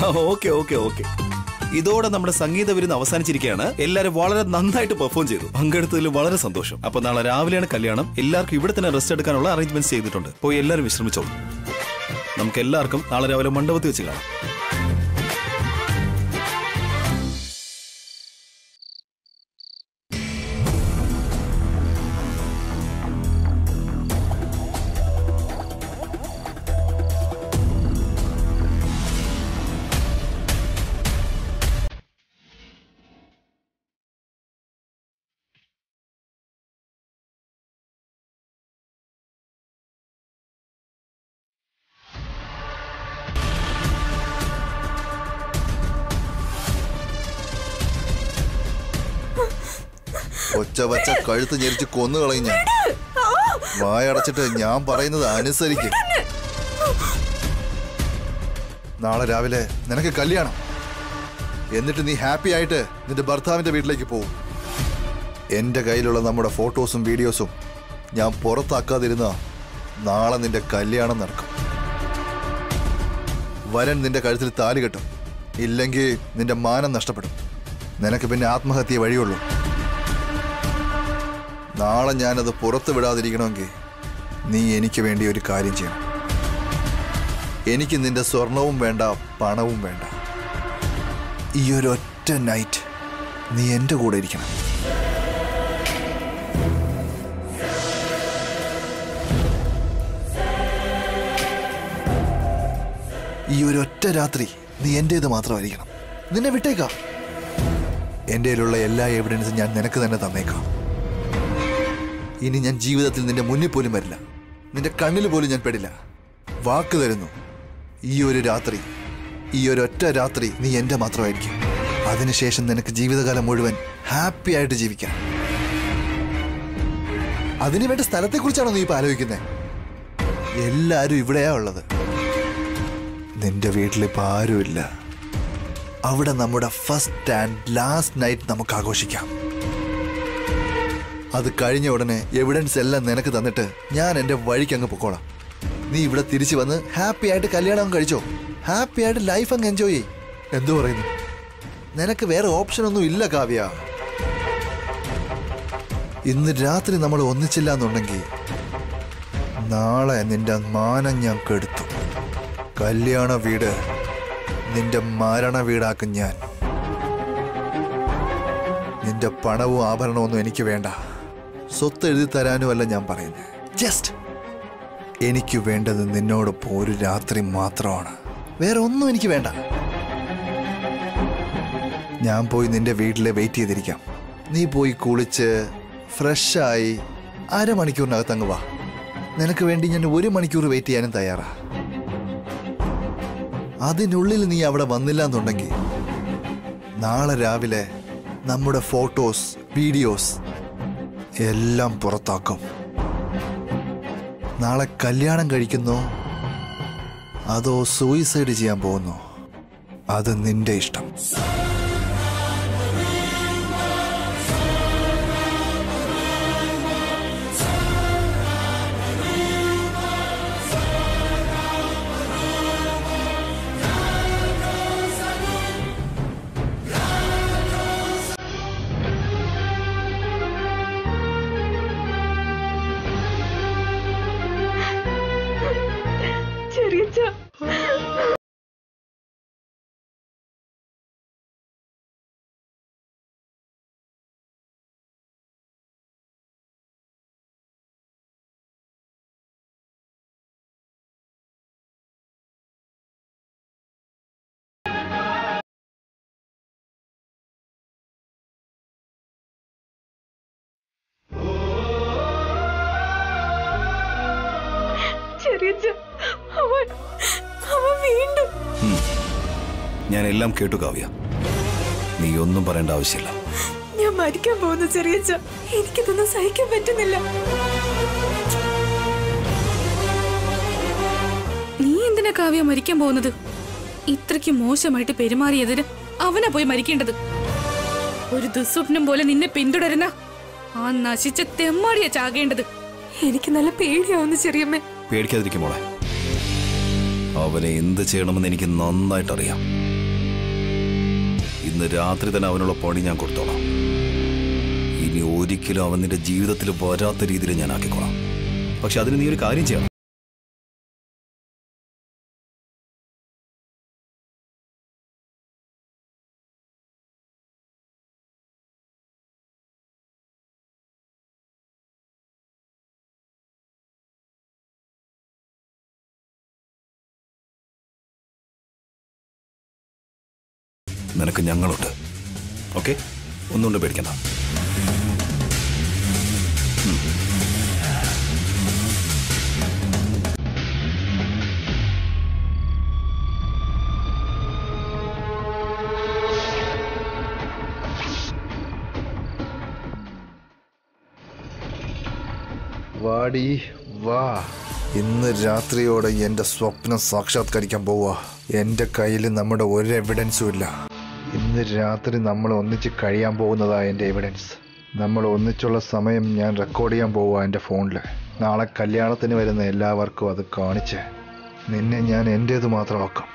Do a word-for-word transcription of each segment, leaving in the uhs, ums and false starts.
Okay okay okay ഇതോടെ നമ്മുടെ സംഗീത വിരുന്ന് അവസാനിച്ചിരിക്കുകയാണ്. എല്ലാവരും വളരെ നന്നായിട്ട് പെർഫോം ചെയ്തു. പങ്കെടുത്തതിൽ വളരെ സന്തോഷം. അപ്പൊ നാളെ രാവിലെയാണ് കല്യാണം. എല്ലാവർക്കും ഇവിടെ തന്നെ റെസ്റ്റ് എടുക്കാനുള്ള അറേഞ്ച്മെന്റ്സ് ചെയ്തിട്ടുണ്ട്. പോയി എല്ലാവരും വിശ്രമിച്ചോളൂ. നമുക്ക് എല്ലാവർക്കും നാളെ രാവിലെ മണ്ഡപത്തിൽ വെച്ച് കാണാം. ഒച്ച വച്ച കഴുത്ത് ഞെരിച്ച് കൊന്നു കളയും ഞാൻ. വായടച്ചിട്ട് ഞാൻ പറയുന്നത് അനുസരിക്കും. നാളെ രാവിലെ നിനക്ക് കല്യാണം. എന്നിട്ട് നീ ഹാപ്പി ആയിട്ട് നിന്റെ ഭർത്താവിന്റെ വീട്ടിലേക്ക് പോകും. എന്റെ കയ്യിലുള്ള നമ്മുടെ ഫോട്ടോസും വീഡിയോസും ഞാൻ പുറത്താക്കാതിരുന്ന നാളെ നിന്റെ കല്യാണം നടക്കും. വരൻ നിന്റെ കഴുത്തിൽ താലി കെട്ടും. ഇല്ലെങ്കിൽ നിന്റെ മാനം നഷ്ടപ്പെടും. നിനക്ക് പിന്നെ ആത്മഹത്യ വഴിയുള്ളൂ. നാളെ ഞാനത് പുറത്ത് വിടാതിരിക്കണമെങ്കിൽ നീ എനിക്ക് വേണ്ടി ഒരു കാര്യം ചെയ്യണം. എനിക്ക് നിന്റെ സ്വർണവും വേണ്ട, പണവും വേണ്ട. ഈ ഒരു ഒറ്റ നൈറ്റ് നീ എൻ്റെ കൂടെ ഇരിക്കണം. ഈ ഒരു ഒറ്റ രാത്രി നീ എൻ്റേത് മാത്രമായിരിക്കണം. നിന്നെ വിട്ടേക്കാം. എൻ്റെ കയ്യിലുള്ള എല്ലാ എവിഡൻസും ഞാൻ നിനക്ക് തന്നെ തന്നേക്കാം. ഇനി ഞാൻ ജീവിതത്തിൽ നിന്റെ മുന്നിൽ പോലും വരില്ല. നിന്റെ കണ്ണിൽ പോലും ഞാൻ പെടില്ല. വാക്ക് തരുന്നു, ഈ ഒരു രാത്രി, ഈ ഒരു ഒറ്റ രാത്രി നീ എൻ്റെ മാത്രമായിരിക്കും. അതിനുശേഷം നിനക്ക് ജീവിതകാലം മുഴുവൻ ഹാപ്പി ആയിട്ട് ജീവിക്കാം. അതിനു വേണ്ട സ്ഥലത്തെക്കുറിച്ചാണോ നീ ഇപ്പം ആലോചിക്കുന്നത്? എല്ലാവരും ഇവിടെയാ ഉള്ളത്. നിന്റെ വീട്ടിലിപ്പോൾ ആരുമില്ല. അവിടെ നമ്മുടെ ഫസ്റ്റ് ആൻഡ് ലാസ്റ്റ് നൈറ്റ് നമുക്ക് ആഘോഷിക്കാം. അത് കഴിഞ്ഞ ഉടനെ എവിഡൻസ് എല്ലാം നിനക്ക് തന്നിട്ട് ഞാൻ എൻ്റെ വഴിക്ക് അങ്ങ് പൊക്കോളാം. നീ ഇവിടെ തിരിച്ചു വന്ന് ഹാപ്പി ആയിട്ട് കല്യാണം കഴിച്ചോ. ഹാപ്പി ആയിട്ട് ലൈഫ് അങ്ങ് എൻജോയ് ചെയ്യ്. എന്തു പറയുന്നു? നിനക്ക് വേറെ ഓപ്ഷൻ ഒന്നും ഇല്ല കാവ്യ. ഇന്ന് രാത്രി നമ്മൾ ഒന്നിച്ചില്ല എന്നുണ്ടെങ്കിൽ നാളെ നിന്റെ മാനം ഞാൻ കെടുത്തു. കല്യാണ വീട് നിന്റെ മരണ വീടാക്കും ഞാൻ. നിന്റെ പണവും ആഭരണവും ഒന്നും എനിക്ക് വേണ്ട. സ്വത്ത് എഴുതി തരാനുമല്ല ഞാൻ പറയുന്നത്. ജസ്റ്റ് എനിക്ക് വേണ്ടത് നിന്നോടൊപ്പം ഒരു രാത്രി മാത്രമാണ്. വേറെ ഒന്നും എനിക്ക് വേണ്ട. ഞാൻ പോയി നിന്റെ വീട്ടിൽ വെയിറ്റ് ചെയ്തിരിക്കാം. നീ പോയി കുളിച്ച് ഫ്രഷായി അരമണിക്കൂറിനകത്ത് അങ്ങ് വാ. നിനക്ക് വേണ്ടി ഞാൻ ഒരു മണിക്കൂർ വെയിറ്റ് ചെയ്യാനും തയ്യാറാ. അതിനുള്ളിൽ നീ അവിടെ വന്നില്ല എന്നുണ്ടെങ്കിൽ നാളെ രാവിലെ നമ്മുടെ ഫോട്ടോസ്, വീഡിയോസ് എല്ലാം പുറത്താക്കും. നാളെ കല്യാണം കഴിക്കുന്നോ അതോ സൂയിസൈഡ് ചെയ്യാൻ പോകുന്നോ അത് നിന്റെ ഇഷ്ടം. ഞാൻ എല്ലാം കേട്ടു കാവ്യ. നീ ഒന്നും പറയേണ്ട ആവശ്യമില്ല. ഞാൻ മരിക്കാൻ പോകുന്നു ചെറിയച്ച. എനിക്കിതൊന്നും സഹിക്കാൻ പറ്റുന്നില്ല. നീ എന്തിനാ കാവ്യ മരിക്കാൻ പോകുന്നത്? ഇത്രയ്ക്ക് മോശമായിട്ട് പെരുമാറിയതിന് അവനാ പോയി മരിക്കേണ്ടത്. ഒരു ദുസ്വപ്നം പോലെ നിന്നെ പിന്തുടരുന്ന ആ നശിച്ച തെമ്മാടിയ ചാകേണ്ടത്. എനിക്ക് നല്ല പേടിയാവുന്നു ചെറിയമ്മേ. പേടിക്കാതിരിക്കും മോളെ. അവനെ എന്ത് ചെയ്യണമെന്ന് എനിക്ക് നന്നായിട്ട് അറിയാം. ഇന്ന് രാത്രി തന്നെ അവനുള്ള പണി ഞാൻ കൊടുത്തോളാം. ഇനി ഒരിക്കലും അവൻ നിന്റെ ജീവിതത്തിൽ വരാത്ത രീതിയിൽ ഞാൻ ആക്കിക്കോളാം. പക്ഷെ അതിന് നീ ഒരു കാര്യം ചെയ്യണം. നിനക്ക് ഞങ്ങളുണ്ട്. ഓക്കെ, ഒന്നുകൊണ്ട് പേടിക്കണ്ട. വാടി വാ. ഇന്ന് രാത്രിയോടെ എന്റെ സ്വപ്നം സാക്ഷാത്കരിക്കാൻ പോവാ. എന്റെ കയ്യിൽ നമ്മുടെ ഒരു എവിഡൻസും ഇല്ല. ഇന്ന് രാത്രി നമ്മൾ ഒന്നിച്ച് കഴിയാൻ പോകുന്നതാ എൻ്റെ എവിഡൻസ്. നമ്മൾ ഒന്നിച്ചുള്ള സമയം ഞാൻ റെക്കോർഡ് ചെയ്യാൻ പോവാ എൻ്റെ ഫോണിൽ. നാളെ കല്യാണത്തിന് വരുന്ന എല്ലാവർക്കും അത് കാണിച്ച് നിന്നെ ഞാൻ എൻ്റേത് മാത്രമാക്കാം.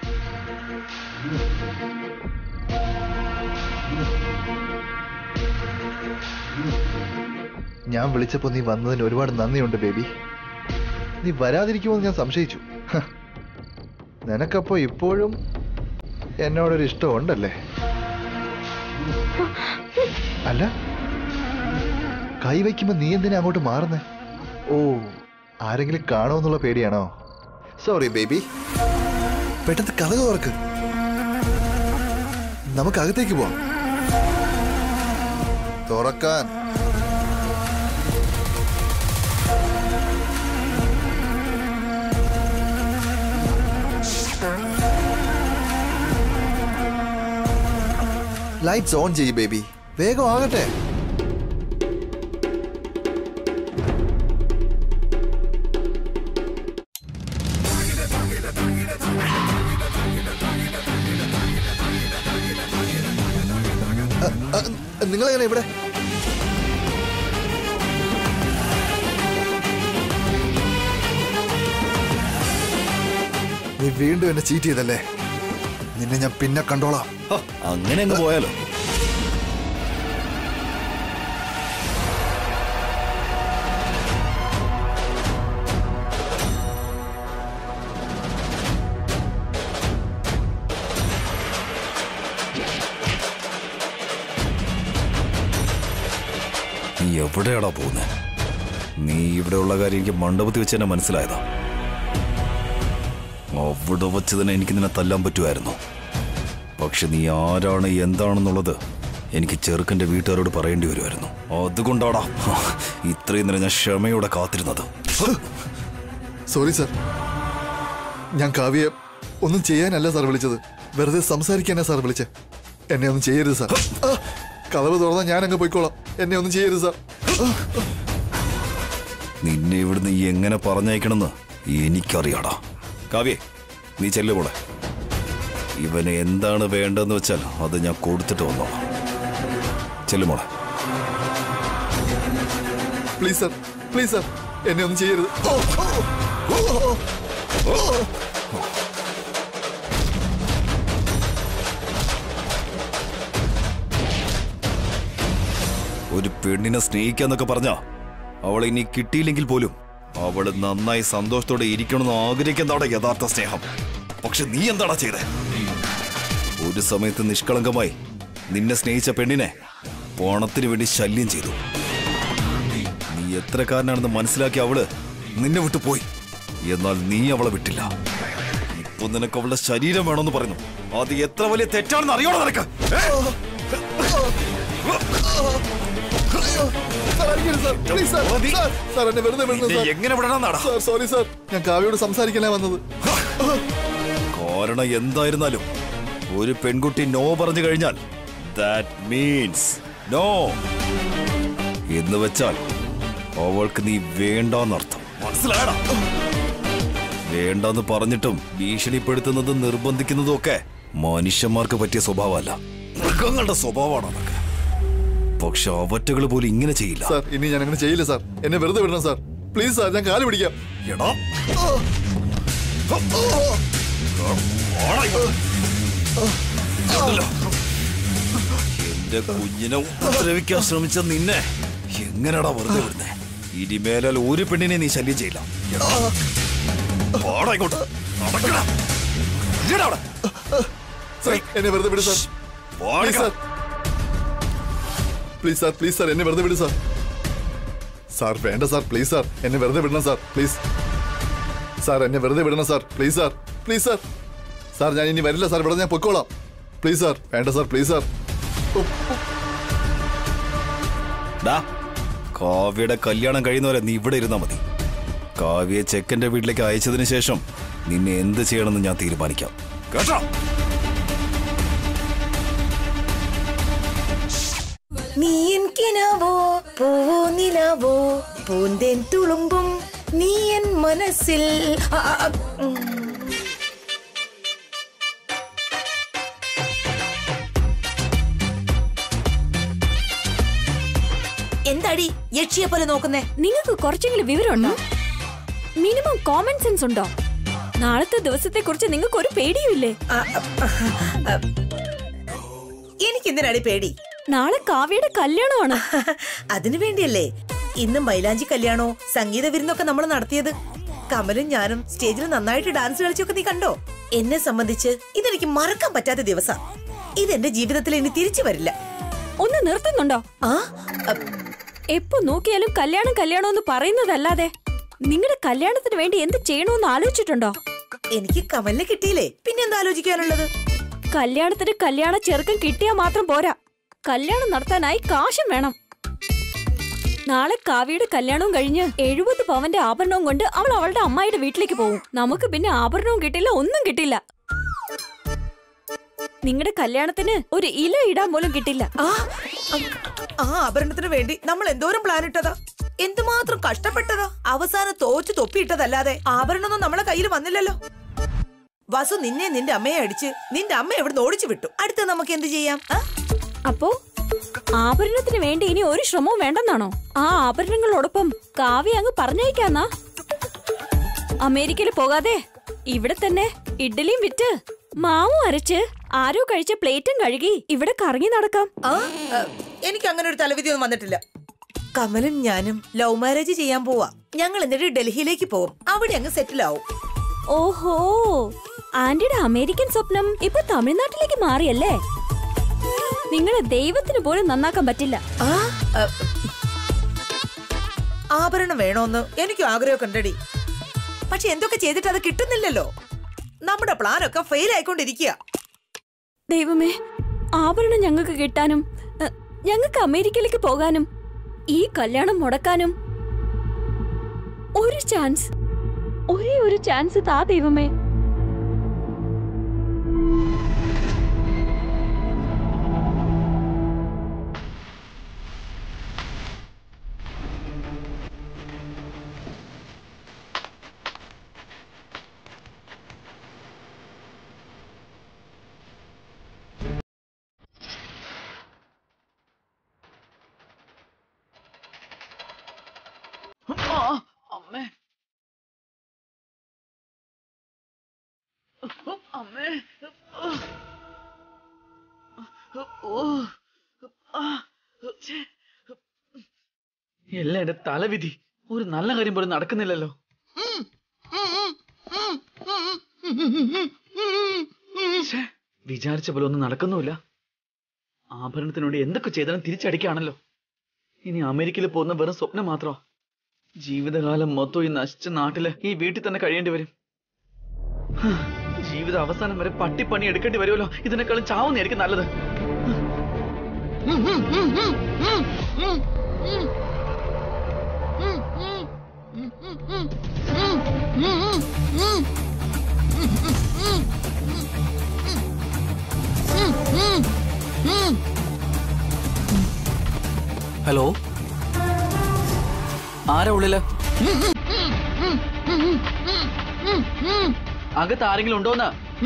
ഞാൻ വിളിച്ചപ്പോൾ നീ വന്നതിന് ഒരുപാട് നന്ദിയുണ്ട് ബേബി. നീ വരാതിരിക്കുമെന്ന് ഞാൻ സംശയിച്ചു. നിനക്കപ്പോൾ ഇപ്പോഴും എന്നോടൊരു ഇഷ്ടമുണ്ടല്ലേ? അല്ല, കൈവയ്ക്കുമ്പോ നീ എന്തിനാ അങ്ങോട്ട് മാറുന്നേ? ഓ, ആരെങ്കിലും കാണുമെന്നുള്ള പേടിയാണോ? Sorry baby. പെട്ടെന്ന് കഥക് തുറക്ക്, നമുക്ക് അകത്തേക്ക് പോവാം. തുറക്കാൻ. ലൈറ്റ്സ് ഓൺ ചെയ്യ് ബേബി, വേഗം ആകട്ടെ. നിങ്ങളെങ്ങനെ ഇവിടെ? നീ വീണ്ടും എന്നെ ചീറ്റ് ചെയ്തല്ലേ? നിന്നെ ഞാൻ പിന്നെ കണ്ടോളാം. അങ്ങനെ അങ്ങ് പോയാലോ? നീ എവിടെയാടാ പോകുന്നത്? നീ ഇവിടെയുള്ള കാര്യം എനിക്ക് മണ്ഡപത്തിൽ വെച്ച് തന്നെ മനസ്സിലായതാ. അവിടെ വച്ച് തന്നെ എനിക്ക് നിന്നെ തല്ലാൻ പറ്റുമായിരുന്നു. പക്ഷെ നീ ആരാണ് എന്താണെന്നുള്ളത് എനിക്ക് ചെറുക്കൻ്റെ വീട്ടുകാരോട് പറയേണ്ടി വരുമായിരുന്നു. അതുകൊണ്ടാടാ ഇത്രയും നേരം ഞാൻ ക്ഷമയോടെ കാത്തിരുന്നത്. സോറി സാർ, ഞാൻ കാവ്യെ ഒന്നും ചെയ്യാനല്ല സാർ വിളിച്ചത്. വെറുതെ സംസാരിക്കാനാ സാർ വിളിച്ചേ. എന്നെ ഒന്നും ചെയ്യരുത് സാർ. കഥവ് തുറന്നാൽ ഞാൻ അങ്ങ് പോയിക്കോളാം. എന്നെ ഒന്നും ചെയ്യരുത് സാർ. നിന്നെ ഇവിടുന്ന് എങ്ങനെ പറഞ്ഞയക്കണമെന്ന് എനിക്കറിയാടാ. കാവ്യേ, നീ ചെല്ലുപോളെ. ഇവന് എന്താണ് വേണ്ടതെന്ന് വെച്ചാൽ അത് ഞാൻ കൊടുത്തിട്ട് വന്നോളാം. ചെല്ലുമോളെ. പ്ലീസ് സാർ, പ്ലീസ് സാർ, എന്നെ ഒന്നും ചെയ്യരുത്. ഒരു പെണ്ണിനെ സ്നേഹിക്കാന്നൊക്കെ പറഞ്ഞാ അവളെ ഇനി കിട്ടിയില്ലെങ്കിൽ പോലും അവള് നന്നായി സന്തോഷത്തോടെ ഇരിക്കണമെന്ന് ആഗ്രഹിക്കുന്നതാണ് യഥാർത്ഥ സ്നേഹം. പക്ഷെ നീ എന്താടാ ചെയ്തേ? ഒരു സമയത്ത് നിഷ്കളങ്കമായി നിന്നെ സ്നേഹിച്ച പെണ്ണിനെ പണത്തിന് വേണ്ടി ശല്യം ചെയ്തു. നീ എത്രക്കാരനാണെന്ന് മനസ്സിലാക്കി അവള് നിന്നെ വിട്ടു പോയി. എന്നാൽ നീ അവളെ വിട്ടില്ല. ഇപ്പൊ നിനക്ക് അവളുടെ ശരീരം വേണമെന്ന് പറയുന്നു. അത് എത്ര വലിയ തെറ്റാണെന്ന് അറിയണോ നിനക്ക്? എങ്ങനെ വിടണമെന്നാടാ? സോറി സാർ, ഞാൻ കാവ്യോട് സംസാരിക്കാനാ വന്നത്. കാരണം എന്തായിരുന്നാലും ഒരു പെൺകുട്ടി നോ പറഞ്ഞു കഴിഞ്ഞാൽ that means no എന്ന് വെച്ചാൽ അവൾക്ക് നീ വേണ്ടെന്നർത്ഥം. മനസ്സിലായടാ? വേണ്ടെന്ന് പറഞ്ഞിട്ടും ഭീഷണിപ്പെടുത്തുന്നതും നിർബന്ധിക്കുന്നതും ഒക്കെ മനുഷ്യന്മാർക്ക് പറ്റിയ സ്വഭാവമല്ല, മൃഗങ്ങളുടെ സ്വഭാവമാണ് അതൊക്കെ. പക്ഷെ അവറ്റകൾ പോലും ഇങ്ങനെ ചെയ്യില്ല സാർ. ഇനി ഞാൻ അങ്ങനെ ചെയ്യില്ല സാർ. എന്നെ വെറുതെ വിടണം സാർ. പ്ലീസ് സാർ, ഞാൻ കാല് പിടിക്കാം. എടാ, എന്റെ കുഞ്ഞിനെ ഉപദ്രവിക്കാൻ ശ്രമിച്ച നിന്നെ എങ്ങനെയാടാ വെറുതെ വിടുന്നേ? ഇനിമേലാൽ ഒരു പെണ്ണിനെ നീ ശല്യം ചെയ്യില്ല. ഇങ്ങോട്ട് എന്നെ വെറുതെ വിട് sir. Please sir, please sir, എന്നെ വെറുതെ വിട് സാർ. സാർ വേണ്ട സാർ, പ്ലീസ് സാർ, എന്നെ വെറുതെ വിടണം സാർ, പ്ലീസ് സാർ, എന്നെ വെറുതെ വിടണം sir, please sir, please sir. Sir ഞാൻ ഇനി വരില്ല സാർ, ഇവിടെ ഞാൻ പൊക്കോളാം. പ്ലീസ് സാർ, വേണ്ട സാർ, പ്ലീസ് സാർ. കാവ്യയുടെ കല്യാണം കഴിയുന്നവരെ നീ ഇവിടെ ഇരുന്നാ മതി. കാവ്യയെ ചെക്കന്റെ വീട്ടിലേക്ക് അയച്ചതിന് ശേഷം നിന്നെ എന്ത് ചെയ്യണമെന്ന് ഞാൻ തീരുമാനിക്കാം. കേട്ടോ? നീ എൻ കിനാവോ പൂവോ നിലാവോ പൂന്തേൻ തുളുമ്പും നീ എൻ മനസ്സിൽ. എന്താടി യക്ഷിയെ പോലെ നോക്കുന്നേ? നിങ്ങൾക്ക് കുറച്ചെങ്കിലും വിവരമുണ്ടോ? മിനിമം കോമൺ സെൻസ് ഉണ്ടോ? നാളത്തെ ദിവസത്തെ കുറിച്ച് നിങ്ങൾക്ക് ഒരു പേടിയുമില്ലേ? എനിക്ക് എന്തിനാടി പേടി? നാളെ കാവ്യയുടെ കല്യാണമാണ്. അതിനു വേണ്ടിയല്ലേ ഇന്നും മൈലാഞ്ചി കല്യാണോ സംഗീത വിരുന്നൊക്കെ നമ്മൾ നടത്തിയത്. കമലും ഞാനും സ്റ്റേജിൽ നന്നായിട്ട് ഡാൻസ് കളിച്ചൊക്കെ നീ കണ്ടോ? എന്നെ സംബന്ധിച്ച് ഇതെനിക്ക് മറക്കാൻ പറ്റാത്ത ദിവസം. ഇതെന്റെ ജീവിതത്തിൽ ഇനി തിരിച്ചു വരില്ല. ഒന്ന് നിർത്തുന്നുണ്ടോ? ആ എപ്പോ നോക്കിയാലും കല്യാണം കല്യാണം എന്ന് പറയുന്നതല്ലാതെ നിങ്ങളുടെ കല്യാണത്തിന് വേണ്ടി എന്ത് ചെയ്യണമെന്ന് ആലോചിച്ചിട്ടുണ്ടോ? എനിക്ക് കമലിനെ കിട്ടിയില്ലേ, പിന്നെ എന്താ ആലോചിക്കാനുള്ളത്? കല്യാണത്തിന് കല്യാണ ചെറുക്കൻ കിട്ടിയാൽ മാത്രം പോരാ, കല്യാണം നടത്താനായി കാശും വേണം. നാളെ കാവ്യയുടെ കല്യാണവും കഴിഞ്ഞ് എഴുപത് പവന്റെ ആഭരണവും കൊണ്ട് അവൾ അവളുടെ അമ്മായിയുടെ വീട്ടിലേക്ക് പോകും. നമുക്ക് പിന്നെ ആഭരണവും കിട്ടില്ല, ഒന്നും കിട്ടില്ല. നിങ്ങളുടെ കല്യാണത്തിന് ഒരു ഇല ഇടാൻ പോലും കിട്ടില്ല. ആ ആഭരണത്തിന് വേണ്ടി നമ്മൾ എന്തോരം പ്ലാൻ ഇട്ടതാ, എന്തുമാത്രം കഷ്ടപ്പെട്ടതാ. അവസാനം തോച്ചു തൊപ്പിയിട്ടതല്ലാതെ ആഭരണമൊന്നും നമ്മളെ കയ്യിൽ വന്നില്ലല്ലോ. വസു നിന്നെ നിന്റെ അമ്മയെ അടിച്ച് നിന്റെ അമ്മ എവിടുന്ന് ഓടിച്ചു വിട്ടു. അടുത്ത നമുക്ക് എന്ത് ചെയ്യാം? അപ്പോ ആഭരണത്തിന് വേണ്ടി ഇനി ഒരു ശ്രമവും വേണ്ടെന്നാണോ? ആ ആഭരണങ്ങളോടൊപ്പം കാവ്യ അങ്ങ് പറഞ്ഞയക്കാന്നാ? അമേരിക്കയിൽ പോകാതെ ഇവിടെ തന്നെ ഇഡ്ഡലിയും വിറ്റ് മാവും അരച്ച് ആരോ കഴിച്ച പ്ലേറ്റും കഴുകി ഇവിടെ കറങ്ങി നടക്കാം. എനിക്ക് അങ്ങനെ ഒരു തലവിധി ഒന്നും വന്നിട്ടില്ല. കമലും ഞാനും ലവ് മാരേജ് ചെയ്യാൻ പോവാ. ഞങ്ങൾ എന്നിട്ട് ഡൽഹിയിലേക്ക് പോവും, അവിടെ അങ്ങ് സെറ്റിൽ ആവും. ഓഹോ, ആന്റിയുടെ അമേരിക്കൻ സ്വപ്നം ഇപ്പൊ തമിഴ്നാട്ടിലേക്ക് മാറിയല്ലേ? നിങ്ങളെ ദൈവത്തിന് പോലും നന്നാക്കാൻ പറ്റില്ല. ആഭരണം വേണോന്ന് എനിക്ക് ആഗ്രഹമൊക്കെ ഉണ്ടടി. പക്ഷെ എന്തൊക്കെ ചെയ്തിട്ട് അത് കിട്ടുന്നില്ലല്ലോ. നമ്മുടെ പ്ലാനൊക്കെ ഫെയിൽ ആയിക്കൊണ്ടിരിക്കുക. ദൈവമേ, ആഭരണം ഞങ്ങൾക്ക് കിട്ടാനും ഞങ്ങൾക്ക് അമേരിക്കയിലേക്ക് പോകാനും ഈ കല്യാണം മുടക്കാനും ഒരു ചാൻസ്, ഒരേ ഒരു ചാൻസ് താ ദൈവമേ. അമ്മേ അമ്മേ എല്ലാം എന്റെ തലവിധി. ഒരു നല്ല കാര്യം പോലും നടക്കുന്നില്ലല്ലോ. വിചാരിച്ച പോലെ ഒന്നും നടക്കുന്നുമില്ല. ആഭരണത്തിനോട് എന്തൊക്കെ ചെയ്താലും തിരിച്ചടിക്കാണല്ലോ. ഇനി അമേരിക്കയിൽ പോകുന്ന വെറും സ്വപ്നം മാത്രമാ. ജീവിതകാലം മൊത്തം ഈ നശിച്ച നാട്ടില് ഈ വീട്ടിൽ തന്നെ കഴിയേണ്ടി വരും. ജീവിത അവസാനം വരെ പട്ടിപ്പണി എടുക്കേണ്ടി വരുമല്ലോ. ഇതിനേക്കാളും ചാവുന്നതായിരിക്കും നല്ലത്. ഹലോ, ആരാ ഉള്ളില്? അകത്ത് ആരെങ്കിലും ഉണ്ടോന്ന്?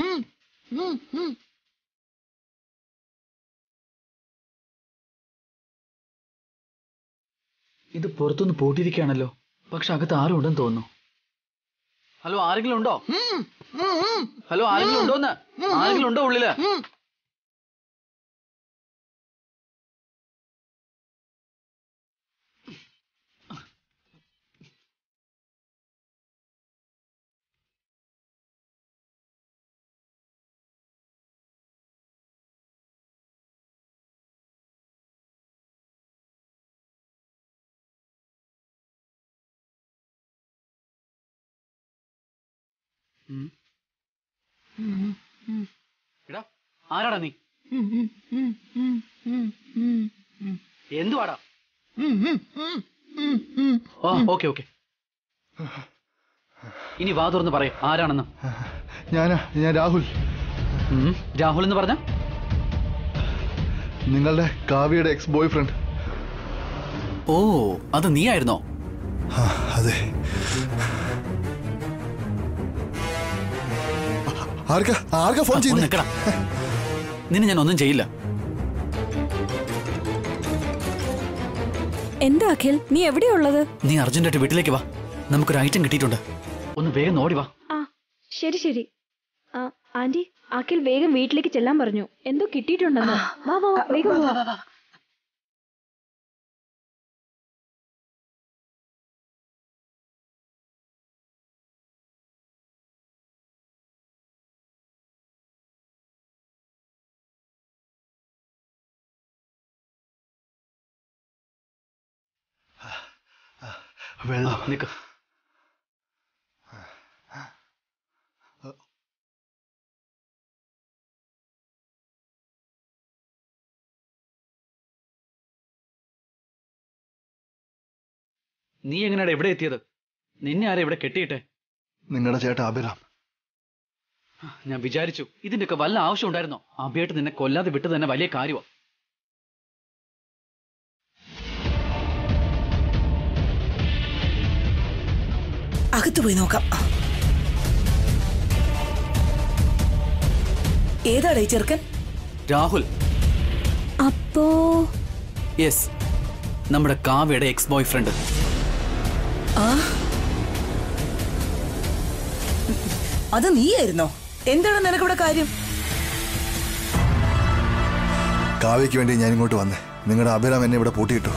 ഇത് പുറത്തുനിന്ന് പൂട്ടിയിരിക്കുകയാണല്ലോ. പക്ഷെ അകത്ത് ആരും ഉണ്ടെന്ന് തോന്നുന്നു. ഹലോ, ആരെങ്കിലും ഉണ്ടോ? ഹലോ, ആരെങ്കിലും ഉണ്ടോന്ന്? ആരെങ്കിലും ഉണ്ടോ ഉള്ളില്? എടാ ആരാടാ നീ? എന്തുവാടാ? ഓ ഓക്കെ ഓക്കെ ഇനി വാ തുറന്ന് പറയ ആരാണെന്ന്. ഞാനാ ഞാൻ രാഹുൽ. രാഹുൽ എന്ന് പറഞ്ഞ നിങ്ങളുടെ കാവ്യയുടെ എക്സ് ബോയ് ഫ്രണ്ട്. ഓ അത് നീ ആയിരുന്നോ? അതെ. ആർക്കാ ആർക്കാ ഫോൺ ചെയ്ത്? നിക്കടാ, നിന്നെ ഞാൻ ഒന്നും ചെയ്യില്ല. എന്താ അഖിൽ, നീ എവിടെയുള്ളത്? നീ അർജന്റായിട്ട് വീട്ടിലേക്ക് വാ, നമുക്കൊരു ഐറ്റം കിട്ടിയിട്ടുണ്ട്. ഒന്ന് വേഗം ഓടി വാ. ആ ശരി ശരി. ആ ആന്റി, അഖിൽ വേഗം വീട്ടിലേക്ക് ചെല്ലാൻ പറഞ്ഞു, എന്തോ കിട്ടിയിട്ടുണ്ടെന്ന്. വാ വാ വേഗം വാ. വെള്ളം. നിക്ക്. നീ എങ്ങനെയാണ് എവിടെ എത്തിയത്? നിന്നെ ആരാ ഇവിടെ കെട്ടിയിട്ടെ? നിങ്ങളുടെ ചേട്ടാ അഭിരാം. ഞാൻ വിചാരിച്ചു ഇതിന്റെയൊക്കെ വല്ല ആവശ്യം ഉണ്ടായിരുന്നോ? അഭിയായിട്ട് നിന്നെ കൊല്ലാതെ വിട്ടത് തന്നെ വലിയ കാര്യമാണ്. അകത്ത് പോയി നോക്കാം. ഏതാടാ ഈ ചെറുക്കൻ? രാഹുൽ. അപ്പോ യെസ്, നമ്മുടെ കാവ്യയുടെ എക്സ് ബോയ് ഫ്രണ്ട്. ആ അത് നീയായിരുന്നോ? എന്താണ് നിനക്കിവിടെ കാര്യം? കാവ്യക്ക് വേണ്ടി ഞാൻ ഇങ്ങോട്ട് വന്നേ. നിങ്ങളുടെ അഭിരാം എന്നെ ഇവിടെ പൂട്ടിയിട്ടു.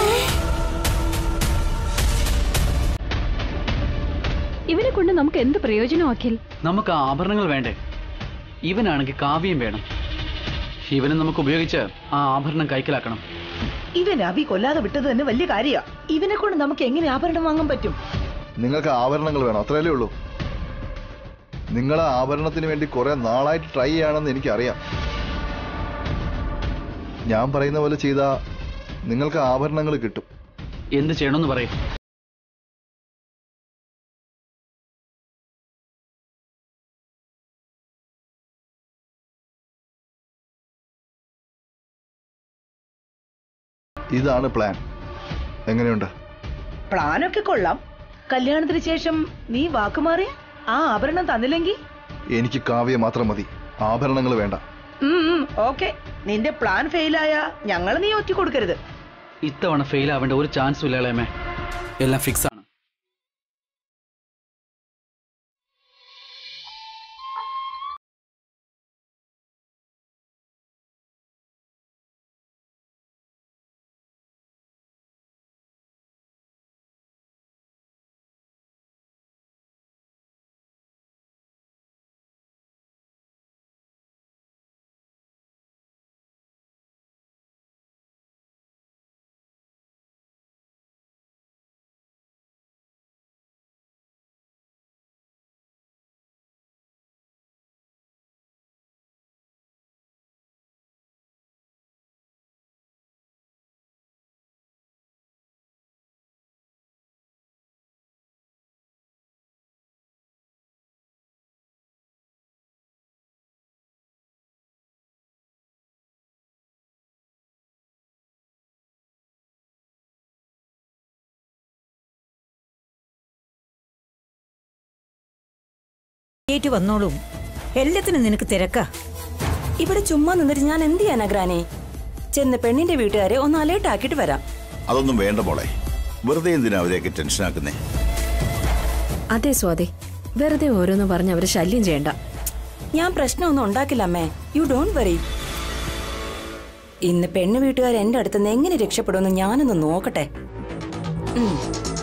ഇവനെ കൊണ്ട് നമുക്ക് എന്ത് പ്രയോജനം അഖിൽ? നമുക്ക് ആഭരണങ്ങൾ വേണ്ടേ? ഇവനാണെങ്കിൽ കാവ്യം വേണം. ഇവനെ നമുക്ക് ഉപയോഗിച്ച് ആ ആഭരണം കൈക്കലാക്കണം. ഇവൻ അഭി കൊല്ലാതെ വിട്ടത് തന്നെ വലിയ കാര്യ. ഇവനെ കൊണ്ട് നമുക്ക് എങ്ങനെ ആഭരണം വാങ്ങാൻ പറ്റും? നിങ്ങൾക്ക് ആഭരണങ്ങൾ വേണം, അത്രയല്ലേ ഉള്ളൂ. നിങ്ങൾ ആ ആഭരണത്തിന് വേണ്ടി കുറെ നാളായിട്ട് ട്രൈ ചെയ്യാണെന്ന് എനിക്കറിയാം. ഞാൻ പറയുന്ന പോലെ ചെയ്താ നിങ്ങൾക്ക് ആഭരണങ്ങൾ കിട്ടും. എന്ത് ചെയ്യണമെന്ന് പറയും. ഇതാണ് പ്ലാൻ. എങ്ങനെയുണ്ട്? പ്ലാനൊക്കെ കൊള്ളാം. കല്യാണത്തിന് ശേഷം നീ വാക്കുമാറി ആ ആഭരണം തന്നില്ലെങ്കിൽ എനിക്ക് കാവ്യ മാത്രം മതി, ആഭരണങ്ങൾ വേണ്ട. ഓക്കെ, നിന്റെ പ്ലാൻ ഫെയിലായ ഞങ്ങൾ നീ ഒറ്റ കൊടുക്കരുത്. ഇത്തവണ ഫെയിൽ ആവേണ്ട ഒരു ചാൻസും ഇല്ല ഇളയമേ. എല്ലാം ഫിക്സ് ആണ്. ഏറ്റു വന്നോളൂ. എല്ലാത്തിനും നിനക്ക് തിരക്കാ. ഇവിടെ ചുമ്മാ നിന്നിട്ട് ഞാൻ എന്ത് ചെയ്യാനാ ഗ്രാനെ? ചെന്ന് പെണ്ണിന്റെ വീട്ടുകാരെ ഒന്ന് അലേർട്ട് ആക്കിയിട്ട് വരാം. അതൊന്നും വേണ്ട മോളെ, വെറുതെ എന്തിനാ അവരെയൊക്കെ ടെൻഷനാക്കുന്നേ? അതെ സ്വാതി, വെറുതെ ഓരോന്ന് പറഞ്ഞ് അവരെ ശല്യം ചെയ്യണ്ട. ഞാൻ പ്രശ്നമൊന്നും ഉണ്ടാക്കില്ല അമ്മേ, യു ഡോണ്ട് വറി. ഇന്ന് പെണ്ണ് വീട്ടുകാർ എന്റെ അടുത്തുനിന്ന് എങ്ങനെ രക്ഷപ്പെടുമെന്ന് ഞാനൊന്ന് നോക്കട്ടെ.